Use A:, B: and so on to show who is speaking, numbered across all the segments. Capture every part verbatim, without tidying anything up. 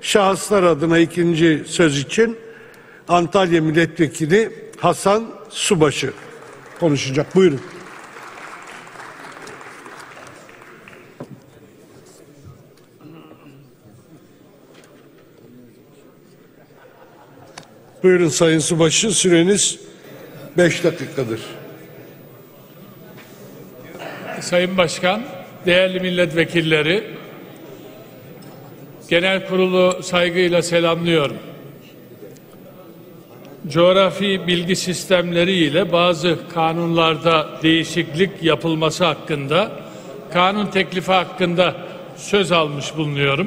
A: Şahıslar adına ikinci söz için Antalya Milletvekili Hasan Subaşı konuşacak. Buyurun. Buyurun Sayın Subaşı, süreniz beş dakikadır.
B: Sayın Başkan, değerli milletvekilleri, genel kurulu saygıyla selamlıyorum. Coğrafi bilgi sistemleri ile bazı kanunlarda değişiklik yapılması hakkında, kanun teklifi hakkında söz almış bulunuyorum.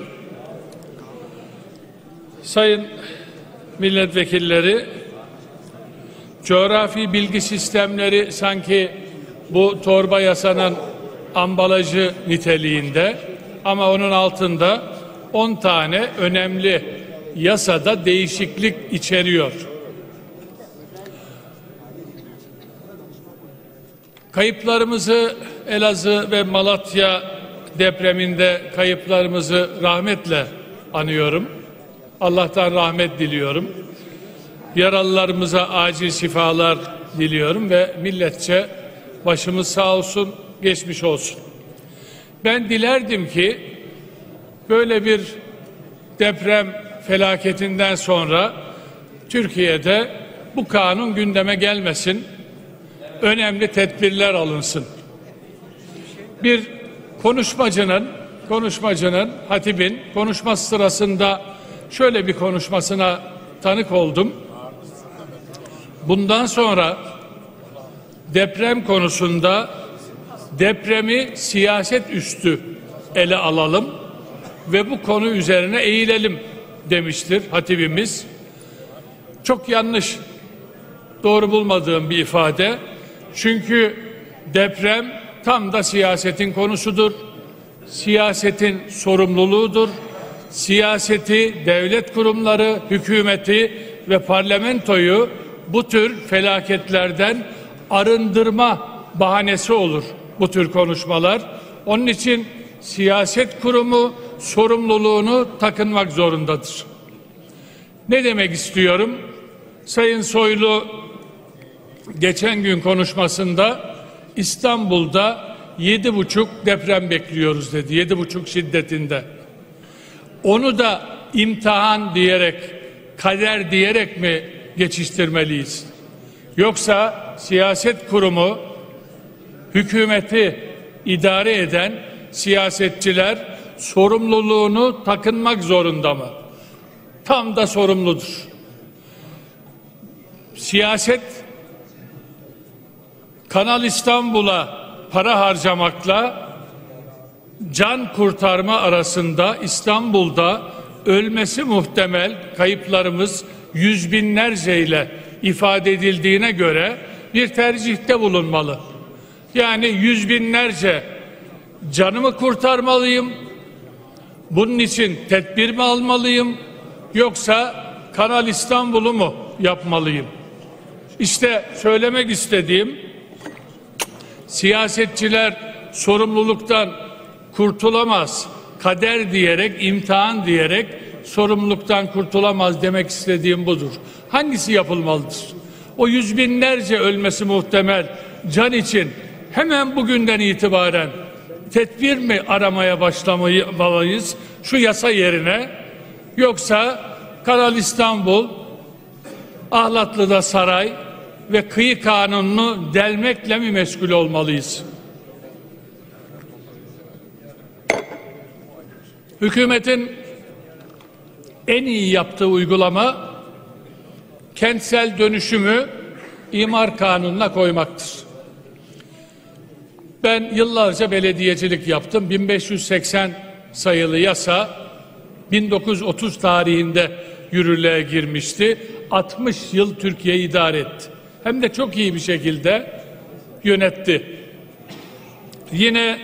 B: Sayın milletvekilleri, coğrafi bilgi sistemleri sanki bu torba yasanın ambalajı niteliğinde, ama onun altında on tane önemli yasada değişiklik içeriyor. Kayıplarımızı, Elazığ ve Malatya depreminde kayıplarımızı rahmetle anıyorum. Allah'tan rahmet diliyorum. Yaralılarımıza acil şifalar diliyorum ve milletçe başımız sağ olsun, geçmiş olsun. Ben dilerdim ki böyle bir deprem felaketinden sonra Türkiye'de bu kanun gündeme gelmesin, önemli tedbirler alınsın. Bir konuşmacının, konuşmacının, hatibin konuşması sırasında şöyle bir konuşmasına tanık oldum. Bundan sonra deprem konusunda depremi siyaset üstü ele alalım ve bu konu üzerine eğilelim demiştir hatibimiz. Çok yanlış, doğru bulmadığım bir ifade. Çünkü deprem tam da siyasetin konusudur. Siyasetin sorumluluğudur. Siyaseti, devlet kurumları, hükümeti ve parlamentoyu bu tür felaketlerden arındırma bahanesi olur bu tür konuşmalar. Onun için siyaset kurumu sorumluluğunu takınmak zorundadır. Ne demek istiyorum? Sayın Soylu geçen gün konuşmasında İstanbul'da yedi buçuk deprem bekliyoruz dedi. Yedi buçuk şiddetinde. Onu da imtihan diyerek, kader diyerek mi geçiştirmeliyiz? Yoksa siyaset kurumu, hükümeti idare eden siyasetçiler sorumluluğunu takınmak zorunda mı? Tam da sorumludur. Siyaset, Kanal İstanbul'a para harcamakla can kurtarma arasında İstanbul'da ölmesi muhtemel kayıplarımız yüz binlerce ile ifade edildiğine göre bir tercihte bulunmalı. Yani yüz binlerce canımı kurtarmalıyım, bunun için tedbir mi almalıyım, yoksa Kanal İstanbul'u mu yapmalıyım? İşte söylemek istediğim, siyasetçiler sorumluluktan kurtulamaz, kader diyerek, imtihan diyerek sorumluluktan kurtulamaz demek istediğim budur. Hangisi yapılmalıdır? O yüz binlerce ölmesi muhtemel can için hemen bugünden itibaren tedbir mi aramaya başlamalıyız şu yasa yerine, yoksa Kanal İstanbul, Ahlatlı'da saray ve kıyı kanununu delmekle mi meşgul olmalıyız? Hükümetin en iyi yaptığı uygulama kentsel dönüşümü imar kanununa koymaktır. Ben yıllarca belediyecilik yaptım. bin beş yüz seksen sayılı yasa bin dokuz yüz otuz tarihinde yürürlüğe girmişti. altmış yıl Türkiye'yi idare etti. Hem de çok iyi bir şekilde yönetti. Yine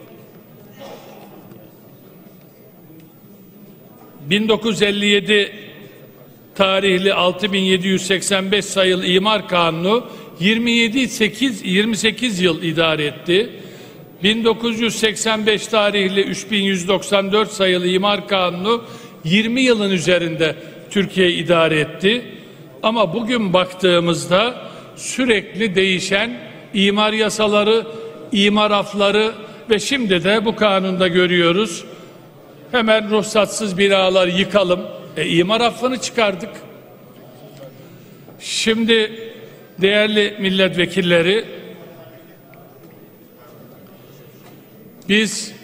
B: bin dokuz yüz elli yedi tarihli altı bin yedi yüz seksen beş sayılı İmar Kanunu yirmi yedi sekiz yirmi sekiz yıl idare etti. bin dokuz yüz seksen beş tarihli üç bin yüz doksan dört sayılı İmar Kanunu yirmi yılın üzerinde Türkiye idare etti. Ama bugün baktığımızda sürekli değişen imar yasaları, imar afları ve şimdi de bu kanunda görüyoruz. Hemen ruhsatsız binalar yıkalım. E, imar affını çıkardık. Şimdi değerli milletvekilleri, biz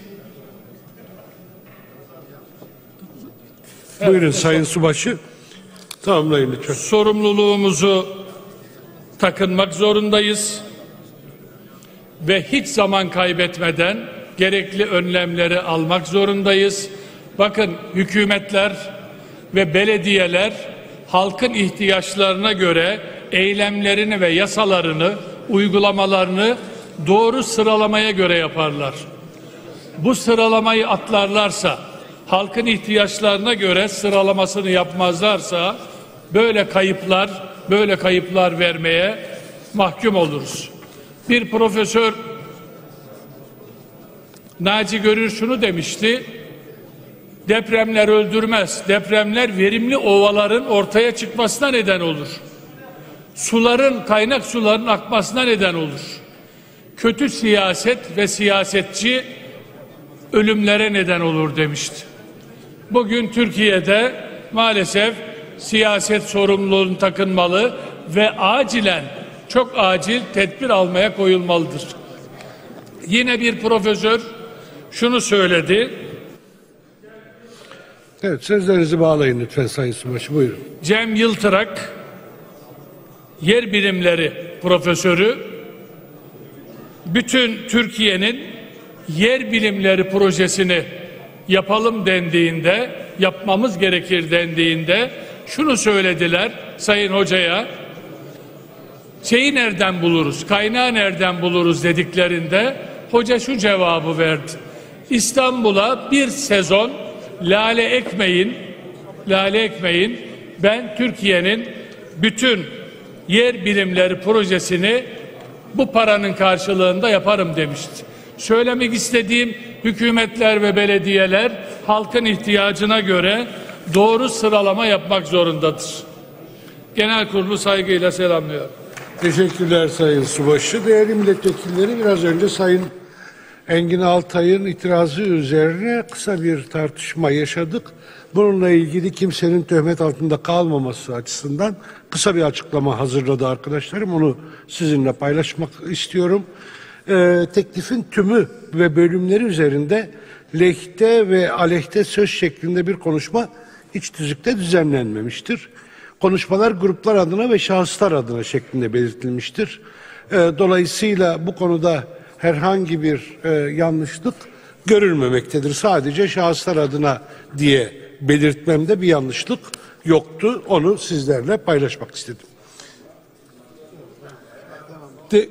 A: Buyurun Sayın Subaşı. Tamamlayın lütfen.
B: sorumluluğumuzu takınmak zorundayız ve hiç zaman kaybetmeden gerekli önlemleri almak zorundayız. Bakın, hükümetler ve belediyeler halkın ihtiyaçlarına göre eylemlerini ve yasalarını, uygulamalarını doğru sıralamaya göre yaparlar. Bu sıralamayı atlarlarsa, halkın ihtiyaçlarına göre sıralamasını yapmazlarsa böyle kayıplar, böyle kayıplar vermeye mahkum oluruz. Bir profesör Naci Görür şunu demişti: depremler öldürmez, depremler verimli ovaların ortaya çıkmasına neden olur. Suların, kaynak suların akmasına neden olur. Kötü siyaset ve siyasetçi ölümlere neden olur demişti. Bugün Türkiye'de maalesef siyaset sorumluluğunu takınmalı ve acilen, çok acil tedbir almaya koyulmalıdır. Yine bir profesör şunu söyledi.
A: Evet, sözlerinizi bağlayın lütfen Sayın Subaşı. Buyurun.
B: Cem Yıltırak, yer bilimleri profesörü, bütün Türkiye'nin yer bilimleri projesini yapalım dendiğinde, yapmamız gerekir dendiğinde şunu söylediler Sayın Hoca'ya: şeyi nereden buluruz, kaynağı nereden buluruz dediklerinde hoca şu cevabı verdi: İstanbul'a bir sezon lale ekmeyin, lale ekmeyin, ben Türkiye'nin bütün yer bilimleri projesini bu paranın karşılığında yaparım demişti. Söylemek istediğim, hükümetler ve belediyeler halkın ihtiyacına göre doğru sıralama yapmak zorundadır. Genel kurulu saygıyla selamlıyorum.
A: Teşekkürler Sayın Subaşı. Değerli milletvekilleri, biraz önce Sayın Engin Altay'ın itirazı üzerine kısa bir tartışma yaşadık. Bununla ilgili kimsenin töhmet altında kalmaması açısından kısa bir açıklama hazırladı arkadaşlarım. Onu sizinle paylaşmak istiyorum. Ee, teklifin tümü ve bölümleri üzerinde lehte ve aleyhte söz şeklinde bir konuşma iç tüzükte düzenlenmemiştir. Konuşmalar gruplar adına ve şahıslar adına şeklinde belirtilmiştir. Ee, dolayısıyla bu konuda herhangi bir e, yanlışlık görülmemektedir. Sadece şahıslar adına diye belirtmemde bir yanlışlık yoktu. Onu sizlerle paylaşmak istedim. De,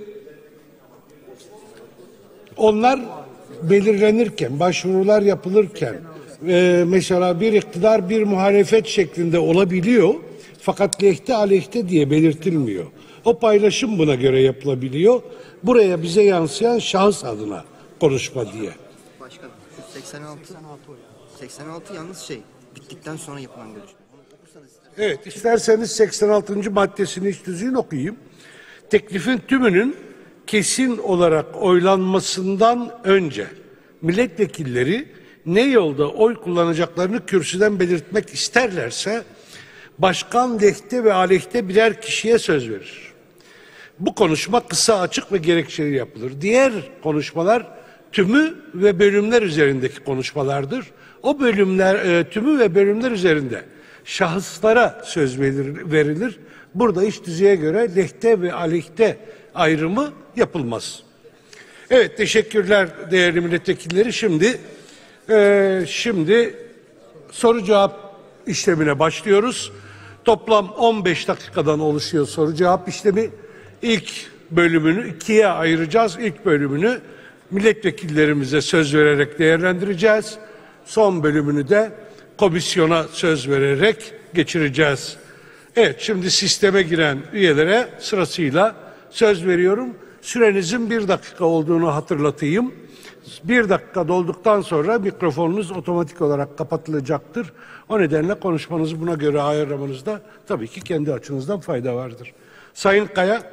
A: onlar belirlenirken, başvurular yapılırken e, mesela bir iktidar bir muhalefet şeklinde olabiliyor. Fakat lehte aleyhte diye belirtilmiyor. O paylaşım buna göre yapılabiliyor. Buraya bize yansıyan şahıs adına konuşma diye.
C: Başkanım, seksen altı seksen altı yalnız şey, bittikten sonra yapılan görüşme.
A: Evet, isterseniz seksen altıncı maddesini iç tüzüğün okuyayım. Teklifin tümünün kesin olarak oylanmasından önce milletvekilleri ne yolda oy kullanacaklarını kürsüden belirtmek isterlerse başkan lehte ve aleyhte birer kişiye söz verir. Bu konuşma kısa, açık ve gerekçeli yapılır. Diğer konuşmalar tümü ve bölümler üzerindeki konuşmalardır. O bölümler, e, tümü ve bölümler üzerinde şahıslara söz verilir, verilir. Burada iç tüzüğe göre lehte ve aleyhte ayrımı yapılmaz. Evet, teşekkürler değerli milletvekilleri. Şimdi e, şimdi soru cevap işlemine başlıyoruz. Toplam on beş dakikadan oluşuyor soru cevap işlemi. İlk bölümünü ikiye ayıracağız. İlk bölümünü milletvekillerimize söz vererek değerlendireceğiz. Son bölümünü de komisyona söz vererek geçireceğiz. Evet, şimdi sisteme giren üyelere sırasıyla söz veriyorum. Sürenizin bir dakika olduğunu hatırlatayım. Bir dakika dolduktan sonra mikrofonunuz otomatik olarak kapatılacaktır. O nedenle konuşmanızı buna göre ayarlamanızda tabii ki kendi açınızdan fayda vardır. Sayın Kaya.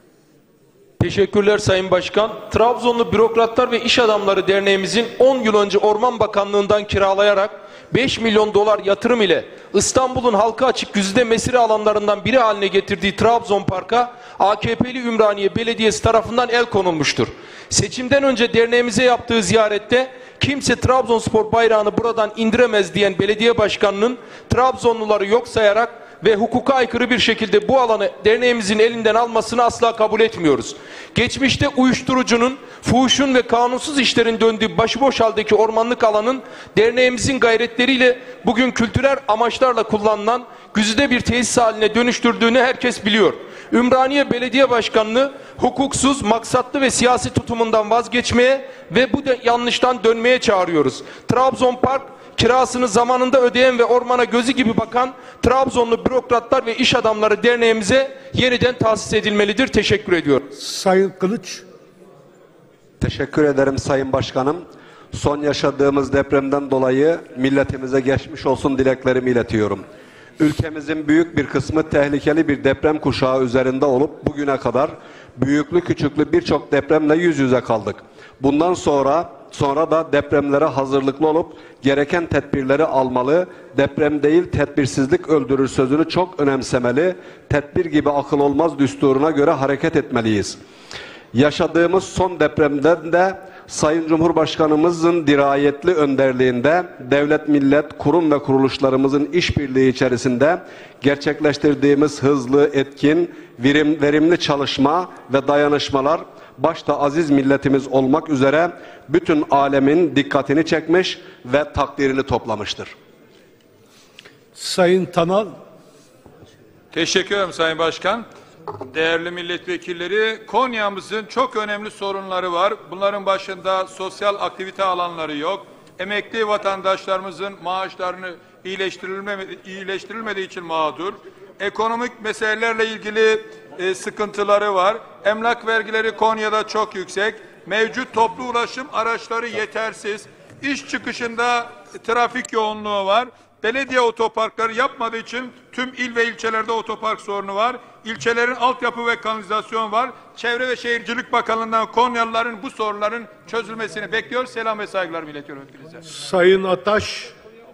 D: Teşekkürler Sayın Başkan. Trabzonlu Bürokratlar ve İş Adamları Derneğimizin on yıl önce Orman Bakanlığı'ndan kiralayarak beş milyon dolar yatırım ile İstanbul'un halka açık güzide mesire alanlarından biri haline getirdiği Trabzon Park'a A K P'li Ümraniye Belediyesi tarafından el konulmuştur. Seçimden önce derneğimize yaptığı ziyarette kimse Trabzonspor bayrağını buradan indiremez diyen belediye başkanının Trabzonluları yok sayarak ve hukuka aykırı bir şekilde bu alanı derneğimizin elinden almasını asla kabul etmiyoruz. Geçmişte uyuşturucunun, fuhuşun ve kanunsuz işlerin döndüğü başıboş haldeki ormanlık alanın derneğimizin gayretleriyle bugün kültürel amaçlarla kullanılan güzide bir tesis haline dönüştürdüğünü herkes biliyor. Ümraniye Belediye Başkanı'nı hukuksuz, maksatlı ve siyasi tutumundan vazgeçmeye ve bu de yanlıştan dönmeye çağırıyoruz. Trabzon Park kirasını zamanında ödeyen ve ormana gözü gibi bakan Trabzonlu Bürokratlar ve İş Adamları Derneğimize yeniden tahsis edilmelidir. Teşekkür ediyorum.
A: Sayın Kılıç.
E: Teşekkür ederim Sayın Başkanım. Son yaşadığımız depremden dolayı milletimize geçmiş olsun dileklerimi iletiyorum. Ülkemizin büyük bir kısmı tehlikeli bir deprem kuşağı üzerinde olup bugüne kadar büyüklü küçüklü birçok depremle yüz yüze kaldık. Bundan sonra sonra da depremlere hazırlıklı olup gereken tedbirleri almalı, deprem değil tedbirsizlik öldürür sözünü çok önemsemeli, tedbir gibi akıl olmaz düsturuna göre hareket etmeliyiz. Yaşadığımız son depremden de Sayın Cumhurbaşkanımızın dirayetli önderliğinde devlet, millet, kurum ve kuruluşlarımızın işbirliği içerisinde gerçekleştirdiğimiz hızlı, etkin, verim, verimli çalışma ve dayanışmalar başta aziz milletimiz olmak üzere bütün alemin dikkatini çekmiş ve takdirini toplamıştır.
A: Sayın Tanal.
F: Teşekkür ederim Sayın Başkan. Değerli milletvekilleri, Konya'mızın çok önemli sorunları var. Bunların başında sosyal aktivite alanları yok. Emekli vatandaşlarımızın maaşlarını iyileştirilmedi, iyileştirilmediği için mağdur. Ekonomik meselelerle ilgili e, sıkıntıları var. Emlak vergileri Konya'da çok yüksek. Mevcut toplu ulaşım araçları yetersiz. İş çıkışında trafik yoğunluğu var. Belediye otoparkları yapmadığı için tüm il ve ilçelerde otopark sorunu var. İlçelerin altyapı ve kanalizasyon var. Çevre ve Şehircilik Bakanlığı'ndan Konyalıların bu sorunların çözülmesini bekliyor. Selam ve saygılar iletiyorum hepinize.
A: Sayın Ataş.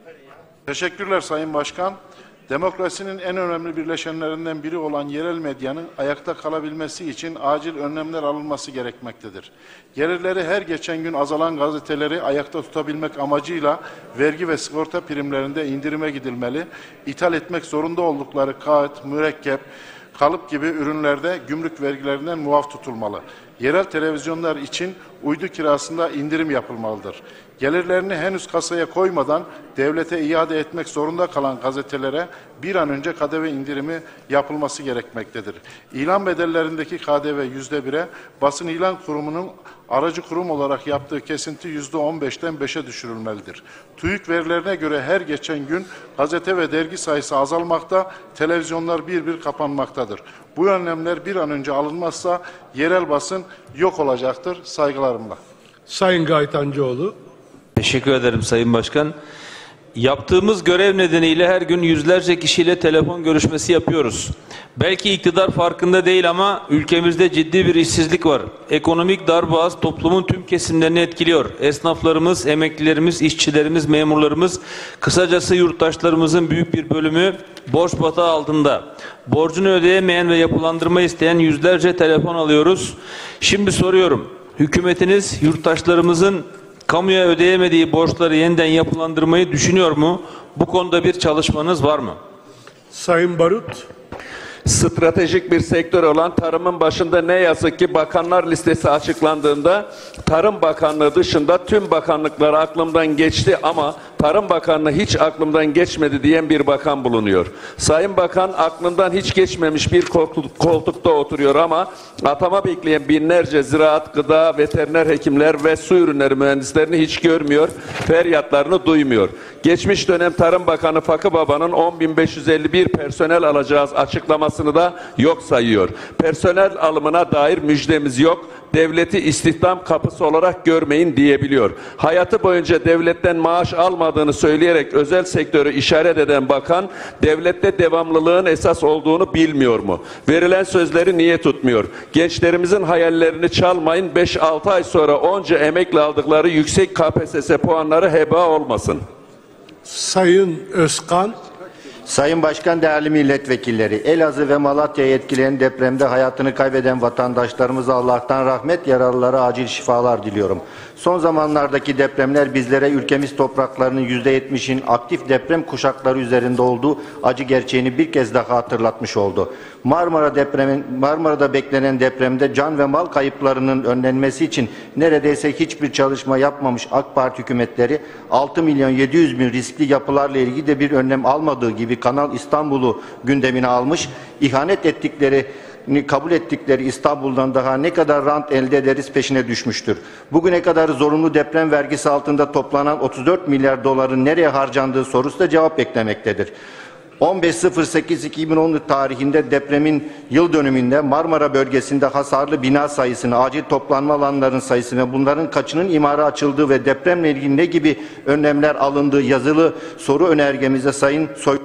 G: Teşekkürler Sayın Başkan. Demokrasinin en önemli birleşenlerinden biri olan yerel medyanın ayakta kalabilmesi için acil önlemler alınması gerekmektedir. Gelirleri her geçen gün azalan gazeteleri ayakta tutabilmek amacıyla vergi ve sigorta primlerinde indirime gidilmeli, ithal etmek zorunda oldukları kağıt, mürekkep, kalıp gibi ürünlerde gümrük vergilerinden muaf tutulmalı. Yerel televizyonlar için uydu kirasında indirim yapılmalıdır. Gelirlerini henüz kasaya koymadan devlete iade etmek zorunda kalan gazetelere bir an önce K D V indirimi yapılması gerekmektedir. İlan bedellerindeki K D V yüzde bire, basın ilan kurumunun aracı kurum olarak yaptığı kesinti yüzde on beşten beşe düşürülmelidir. TÜİK verilerine göre her geçen gün gazete ve dergi sayısı azalmakta, televizyonlar bir bir kapanmaktadır. Bu önlemler bir an önce alınmazsa yerel basın yok olacaktır. Saygılarımla.
A: Sayın Gaytancıoğlu.
H: Teşekkür ederim Sayın Başkan. Yaptığımız görev nedeniyle her gün yüzlerce kişiyle telefon görüşmesi yapıyoruz. Belki iktidar farkında değil ama ülkemizde ciddi bir işsizlik var. Ekonomik darboğaz toplumun tüm kesimlerini etkiliyor. Esnaflarımız, emeklilerimiz, işçilerimiz, memurlarımız, kısacası yurttaşlarımızın büyük bir bölümü borç batağı altında. Borcunu ödeyemeyen ve yapılandırma isteyen yüzlerce telefon alıyoruz. Şimdi soruyorum, hükümetiniz yurttaşlarımızın kamuya ödeyemediği borçları yeniden yapılandırmayı düşünüyor mu? Bu konuda bir çalışmanız var mı?
A: Sayın Barut.
I: Stratejik bir sektör olan tarımın başında ne yazık ki bakanlar listesi açıklandığında Tarım Bakanlığı dışında tüm bakanlıklar aklımdan geçti ama Tarım Bakanlığı hiç aklımdan geçmedi diyen bir bakan bulunuyor. Sayın Bakan aklından hiç geçmemiş bir koltukta oturuyor ama atama bekleyen binlerce ziraat, gıda, veteriner hekimler ve su ürünleri mühendislerini hiç görmüyor, feryatlarını duymuyor. Geçmiş dönem Tarım Bakanı Fakı Baba'nın on bin beş yüz elli bir personel alacağız açıklaması almasını da yok sayıyor. Personel alımına dair müjdemiz yok. Devleti istihdam kapısı olarak görmeyin diyebiliyor. Hayatı boyunca devletten maaş almadığını söyleyerek özel sektörü işaret eden bakan, devlette devamlılığın esas olduğunu bilmiyor mu? Verilen sözleri niye tutmuyor? Gençlerimizin hayallerini çalmayın, beş altı ay sonra onca emekli aldıkları yüksek K P S S puanları heba olmasın.
A: Sayın Özkan.
J: Sayın Başkan, değerli milletvekilleri, Elazığ ve Malatya'yı etkileyen depremde hayatını kaybeden vatandaşlarımıza Allah'tan rahmet, yaralılara acil şifalar diliyorum. Son zamanlardaki depremler bizlere ülkemiz topraklarının yüzde yetmişin aktif deprem kuşakları üzerinde olduğu acı gerçeğini bir kez daha hatırlatmış oldu. Marmara depremin, Marmara'da beklenen depremde can ve mal kayıplarının önlenmesi için neredeyse hiçbir çalışma yapmamış AK Parti hükümetleri altı milyon yedi yüz bin riskli yapılarla ilgili de bir önlem almadığı gibi Kanal İstanbul'u gündemine almış, ihanet ettikleri kabul ettikleri İstanbul'dan daha ne kadar rant elde ederiz peşine düşmüştür. Bugüne kadar zorunlu deprem vergisi altında toplanan otuz dört milyar doların nereye harcandığı sorusu da cevap beklemektedir. on beş Ekim iki bin on tarihinde depremin yıl dönümünde Marmara bölgesinde hasarlı bina sayısını, acil toplanma alanlarının sayısı ve bunların kaçının imara açıldığı ve depremle ilgili ne gibi önlemler alındığı yazılı soru önergemizde Sayın Soy...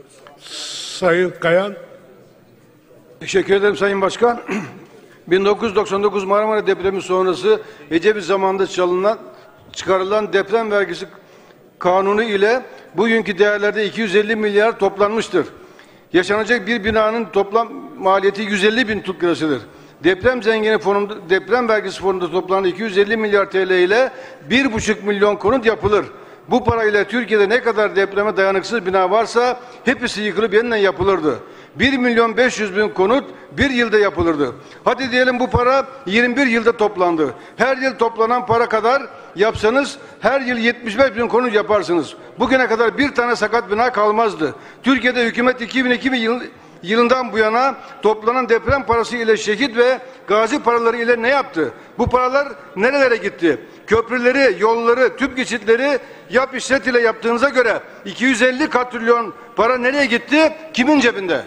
A: Sayın Kayan.
K: Teşekkür ederim Sayın Başkan. bin dokuz yüz doksan dokuz Marmara depremi sonrası Ecevit zamanında çalınan, çıkarılan deprem vergisi kanunu ile bugünkü değerlerde iki yüz elli milyar toplanmıştır. Yaşanacak bir binanın toplam maliyeti yüz elli bin Türk lirasıdır. Deprem zengini fonunda, deprem vergisi fonunda toplanan iki yüz elli milyar T L ile bir buçuk milyon konut yapılır. Bu parayla Türkiye'de ne kadar depreme dayanıksız bina varsa hepsi yıkılıp yeniden yapılırdı. bir milyon beş yüz bin konut bir yılda yapılırdı. Hadi diyelim bu para yirmi bir yılda toplandı. Her yıl toplanan para kadar yapsanız her yıl yetmiş beş bin konut yaparsınız. Bugüne kadar bir tane sakat bina kalmazdı. Türkiye'de hükümet iki bin iki yıl, yılından bu yana toplanan deprem parası ile şehit ve gazi paraları ile ne yaptı? Bu paralar nerelere gitti? Köprüleri, yolları, tüp geçitleri yap işlet ile yaptığınıza göre iki yüz elli katrilyon para nereye gitti? Kimin cebinde?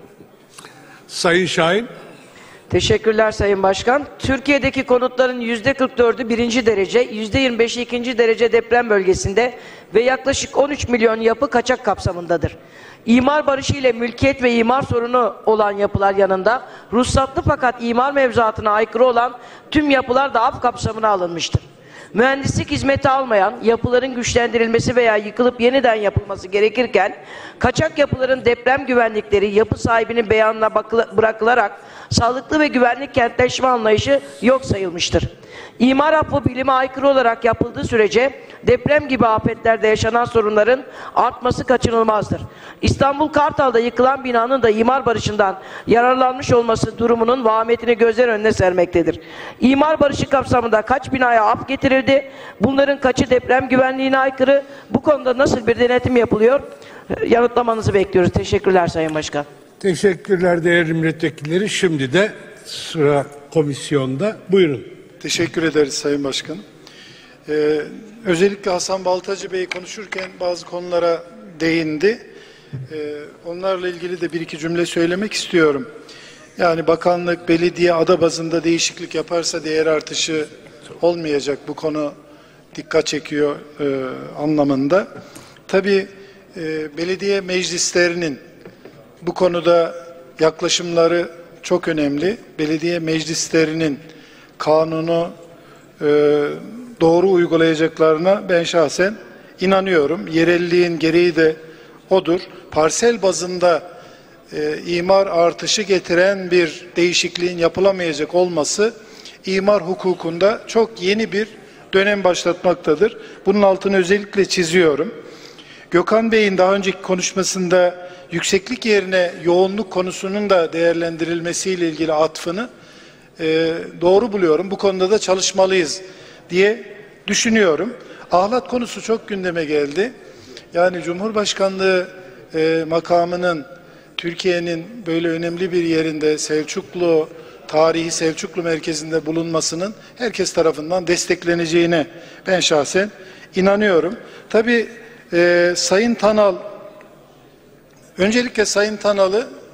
A: Sayın Şahin.
L: Teşekkürler Sayın Başkan. Türkiye'deki konutların yüzde kırk dördü birinci derece, yüzde yirmi beşi ikinci derece deprem bölgesinde ve yaklaşık on üç milyon yapı kaçak kapsamındadır. İmar barışı ile mülkiyet ve imar sorunu olan yapılar yanında ruhsatlı fakat imar mevzuatına aykırı olan tüm yapılar da af kapsamına alınmıştır. Mühendislik hizmeti almayan yapıların güçlendirilmesi veya yıkılıp yeniden yapılması gerekirken kaçak yapıların deprem güvenlikleri yapı sahibinin beyanına bırakılarak sağlıklı ve güvenlik kentleşme anlayışı yok sayılmıştır. İmar affı bilime aykırı olarak yapıldığı sürece deprem gibi afetlerde yaşanan sorunların artması kaçınılmazdır. İstanbul Kartal'da yıkılan binanın da imar barışından yararlanmış olması durumunun vahametini gözler önüne sermektedir. İmar barışı kapsamında kaç binaya af getirildi? Bunların kaçı deprem güvenliğine aykırı? Bu konuda nasıl bir denetim yapılıyor? Yanıtlamanızı bekliyoruz. Teşekkürler Sayın Başkan.
A: Teşekkürler değerli milletvekilleri. Şimdi de sıra komisyonda. Buyurun.
M: Teşekkür ederiz Sayın Başkan. Ee, özellikle Hasan Baltacı Bey konuşurken bazı konulara değindi. Ee, onlarla ilgili de bir iki cümle söylemek istiyorum. Yani bakanlık, belediye ada bazında değişiklik yaparsa değer artışı olmayacak. Bu konu dikkat çekiyor e, anlamında. Tabii e, belediye meclislerinin bu konuda yaklaşımları çok önemli. Belediye meclislerinin kanunu e, doğru uygulayacaklarına ben şahsen inanıyorum. Yerelliğin gereği de odur. Parsel bazında e, imar artışı getiren bir değişikliğin yapılamayacak olması imar hukukunda çok yeni bir dönem başlatmaktadır. Bunun altını özellikle çiziyorum. Gökhan Bey'in daha önceki konuşmasında yükseklik yerine yoğunluk konusunun da değerlendirilmesiyle ilgili atfını e, doğru buluyorum. Bu konuda da çalışmalıyız diye düşünüyorum. Ahlat konusu çok gündeme geldi. Yani Cumhurbaşkanlığı e, makamının Türkiye'nin böyle önemli bir yerinde Selçuklu, tarihi Selçuklu merkezinde bulunmasının herkes tarafından destekleneceğine ben şahsen inanıyorum. Tabii e, Sayın Tanal, öncelikle Sayın Tanal'ı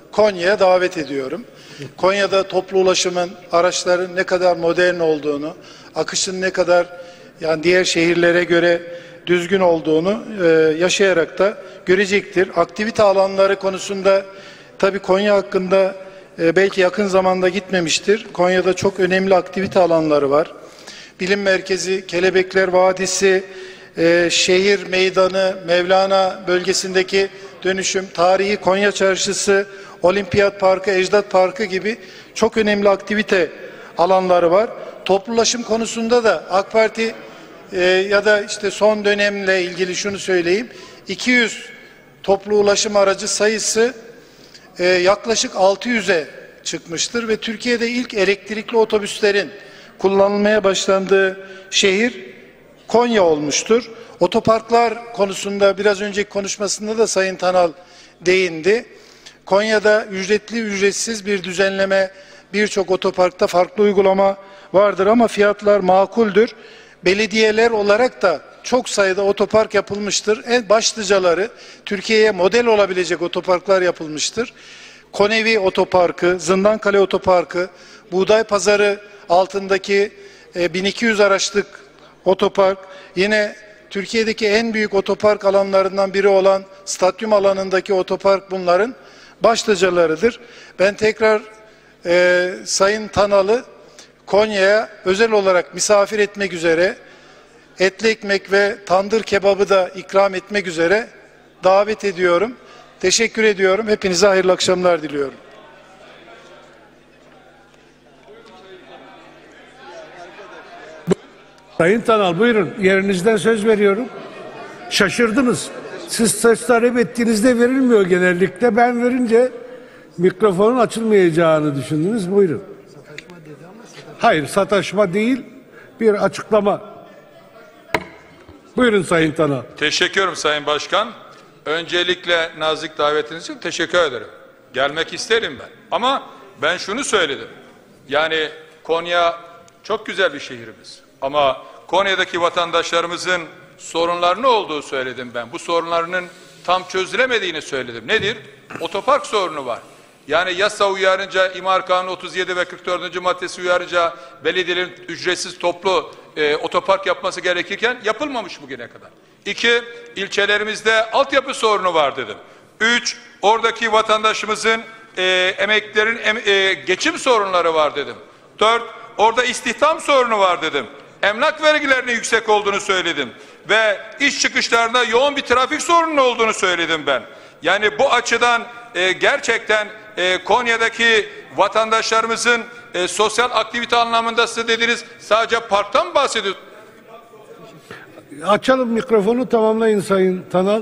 M: Konya'ya davet ediyorum. Konya'da toplu ulaşımın, araçların ne kadar modern olduğunu, akışın ne kadar yani diğer şehirlere göre düzgün olduğunu e, yaşayarak da görecektir. Aktivite alanları konusunda tabii Konya hakkında e, belki yakın zamanda gitmemiştir. Konya'da çok önemli aktivite alanları var. Bilim Merkezi, Kelebekler Vadisi, e, şehir meydanı, Mevlana bölgesindeki dönüşüm, tarihi Konya Çarşısı, Olimpiyat Parkı, Ecdat Parkı gibi çok önemli aktivite alanları var. Toplu ulaşım konusunda da AK Parti e, ya da işte son dönemle ilgili şunu söyleyeyim. iki yüz toplu ulaşım aracı sayısı e, yaklaşık altı yüze çıkmıştır ve Türkiye'de ilk elektrikli otobüslerin kullanılmaya başlandığı şehir Konya olmuştur. Otoparklar konusunda biraz önceki konuşmasında da Sayın Tanal değindi. Konya'da ücretli ücretsiz bir düzenleme, birçok otoparkta farklı uygulama vardır ama fiyatlar makuldür. Belediyeler olarak da çok sayıda otopark yapılmıştır. En başlıcaları Türkiye'ye model olabilecek otoparklar yapılmıştır. Konevi Otoparkı, Zindankale Otoparkı, Buğday Pazarı altındaki e, bin iki yüz araçlık otopark, yine Türkiye'deki en büyük otopark alanlarından biri olan stadyum alanındaki otopark bunların başlıcalarıdır. Ben tekrar e, Sayın Tanal'ı Konya'ya özel olarak misafir etmek üzere, etli ekmek ve tandır kebabı da ikram etmek üzere davet ediyorum. Teşekkür ediyorum. Hepinize hayırlı akşamlar diliyorum.
A: Sayın Tanal buyurun, yerinizden söz veriyorum. Şaşırdınız. Siz söz talep ettiğinizde verilmiyor genellikle. Ben verince mikrofonun açılmayacağını düşündünüz. Buyurun. Hayır, sataşma değil, bir açıklama. Buyurun Sayın Tanal.
F: Teşekkür ederim Sayın Başkan. Öncelikle nazik davetiniz için teşekkür ederim. Gelmek isterim ben. Ama ben şunu söyledim. Yani Konya çok güzel bir şehrimiz. Ama Konya'daki vatandaşlarımızın sorunlarını olduğu söyledim ben. Bu sorunlarının tam çözülemediğini söyledim. Nedir? Otopark sorunu var. Yani yasa uyarınca, İmar Kanunu otuz yedi ve kırk dördüncü maddesi uyarınca belediyelerin ücretsiz toplu e, otopark yapması gerekirken yapılmamış bugüne kadar. İki, ilçelerimizde altyapı sorunu var dedim. Üç, oradaki vatandaşımızın e, emeklilerin em, e, geçim sorunları var dedim. Dört, orada istihdam sorunu var dedim. Emlak vergilerinin yüksek olduğunu söyledim. Ve iş çıkışlarında yoğun bir trafik sorunun olduğunu söyledim ben. Yani bu açıdan e, gerçekten e, Konya'daki vatandaşlarımızın e, sosyal aktivite anlamında siz dediniz sadece parktan mı bahsediyorsunuz?
A: Açalım mikrofonu, tamamlayın Sayın Tanal.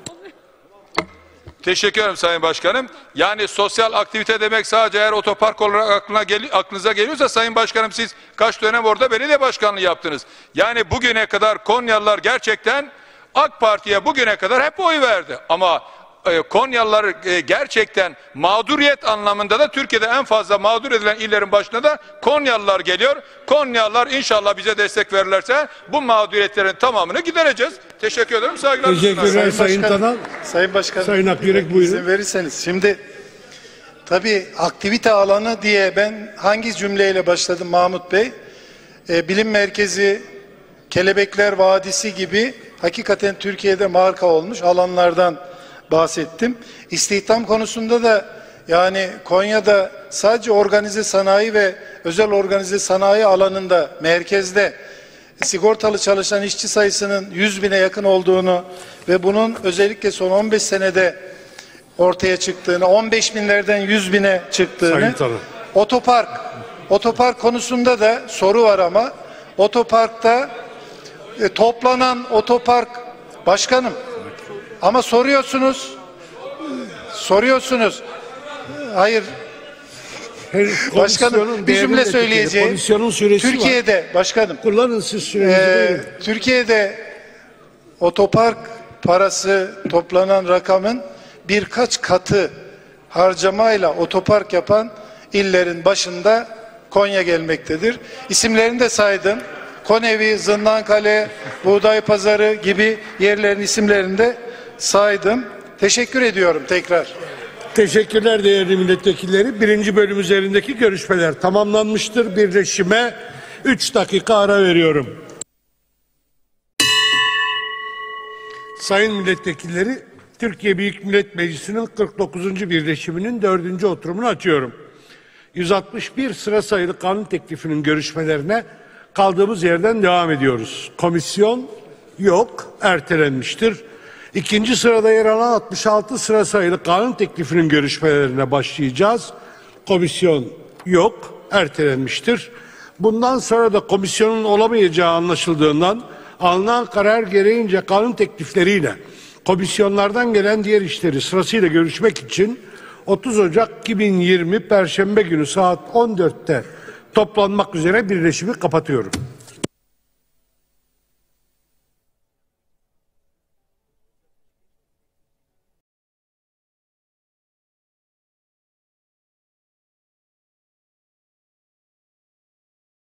F: Teşekkür ederim Sayın Başkanım. Yani sosyal aktivite demek sadece eğer otopark olarak aklına gel aklınıza geliyorsa Sayın Başkanım siz kaç dönem orada belediye başkanlığı yaptınız. Yani bugüne kadar Konyalılar gerçekten AK Parti'ye bugüne kadar hep oy verdi. Ama e, Konyalılar e, gerçekten mağduriyet anlamında da Türkiye'de en fazla mağdur edilen illerin başına da Konyalılar geliyor. Konyalılar inşallah bize destek verirlerse bu mağduriyetlerin tamamını gidereceğiz. Teşekkür ederim. Saygılar.
A: Teşekkürler Sayın Tanal.
M: Sayın Başkan,
A: Sayın Akyürek buyurun.
M: İzin verirseniz. Şimdi tabii aktivite alanı diye ben hangi cümleyle başladım Mahmut Bey? Ee, bilim Merkezi, Kelebekler Vadisi gibi hakikaten Türkiye'de marka olmuş alanlardan bahsettim. İstihdam konusunda da yani Konya'da sadece organize sanayi ve özel organize sanayi alanında merkezde sigortalı çalışan işçi sayısının yüz bine yakın olduğunu ve bunun özellikle son on beş senede ortaya çıktığını, on beş binlerden yüz bine çıktığını, otopark, otopark konusunda da soru var ama otoparkta e, toplanan otopark başkanım ama soruyorsunuz, soruyorsunuz, hayır. Başkanım bir cümle söyleyeceğim. Türkiye'de var. Başkanım
A: kullanın siz sürenizi.
M: E, Türkiye'de otopark parası toplanan rakamın birkaç katı harcamayla otopark yapan illerin başında Konya gelmektedir. İsimlerini de saydım. Konevi, Zindankale, Buğday Pazarı gibi yerlerin isimlerini de saydım. Teşekkür ediyorum tekrar.
A: Teşekkürler değerli milletvekilleri. Birinci bölüm üzerindeki görüşmeler tamamlanmıştır. Birleşime üç dakika ara veriyorum. Sayın milletvekilleri, Türkiye Büyük Millet Meclisi'nin kırk dokuzuncu birleşiminin dördüncü oturumunu açıyorum. yüz altmış bir sıra sayılı kanun teklifinin görüşmelerine kaldığımız yerden devam ediyoruz. Komisyon yok, ertelenmiştir. İkinci sırada yer alan altmış altı sıra sayılı kanun teklifinin görüşmelerine başlayacağız. Komisyon yok, ertelenmiştir. Bundan sonra da komisyonun olamayacağı anlaşıldığından alınan karar gereğince kanun teklifleriyle komisyonlardan gelen diğer işleri sırasıyla görüşmek için otuz Ocak iki bin yirmi Perşembe günü saat on dörtte toplanmak üzere birleşimi kapatıyorum.